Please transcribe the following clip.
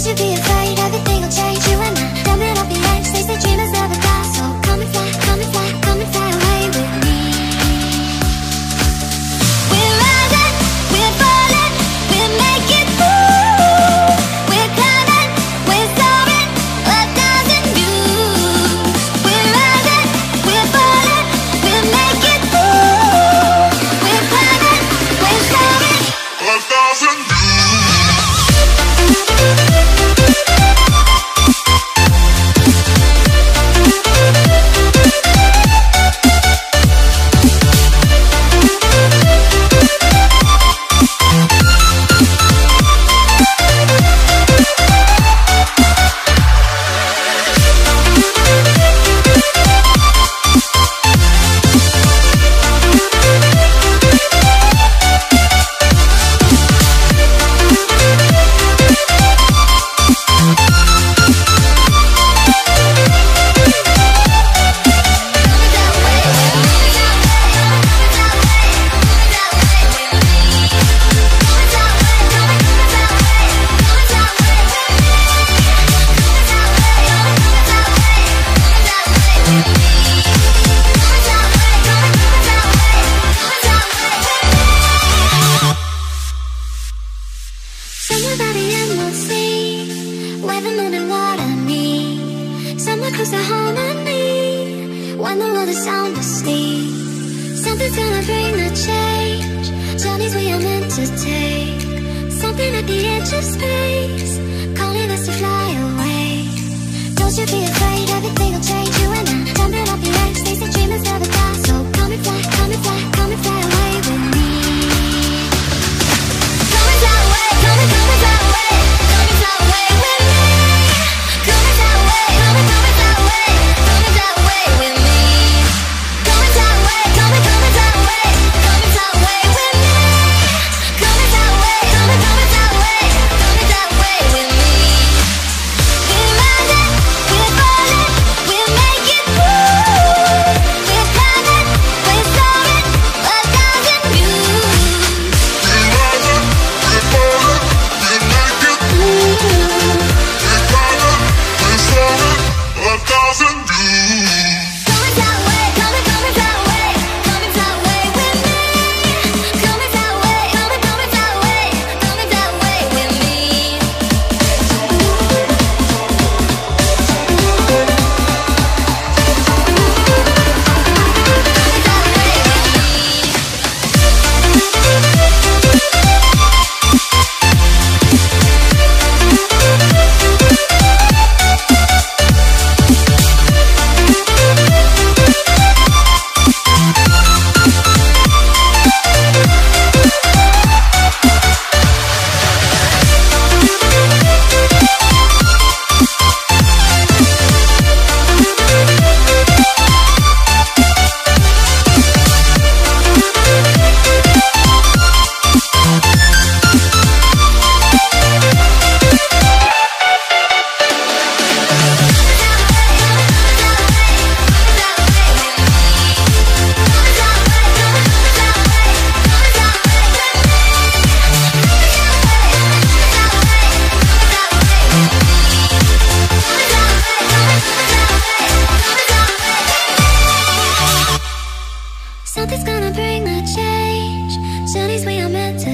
you be afraid, everything will change. You and I, jumping off the edge. They say dreamers never die, so come and fly, come and fly, come and fly away with me. We're rising, we're falling, we'll make it through. We're climbing, we're soaring, 1,000 views. We're rising, we're falling, we'll make it through. We're climbing, we're soaring, 1,000 views. Somewhere by the end we'll see, where the moon and water meet. Somewhere close to harmony, when the world is sound asleep. Something's gonna bring the change, journeys we are meant to take. Something at the edge of space, calling us to fly away. Don't you be afraid, everything will change. You and I, jumping off the edge. They say dreamers never die, so come and fly, come and fly, come and fly away with me. Come and fly away, come and fly away, come and fly away with me. Come and fly away, come and fly away, come and fly away with me. Come and fly away, come and fly away, come and fly away with me. Come and fly away, come and fly away, come and fly away with me. We're rising, we're falling, we'll make it through. We're climbing, we're soaring, 1,000 views. We're rising, we're falling, we'll make it through. We're climbing, we're soaring, 1,000 views. Come and fly away, come and fly away, come and fly away with me. Come and fly away, come and fly away, come and fly away with me. Something's gonna bring the change, journeys we are meant to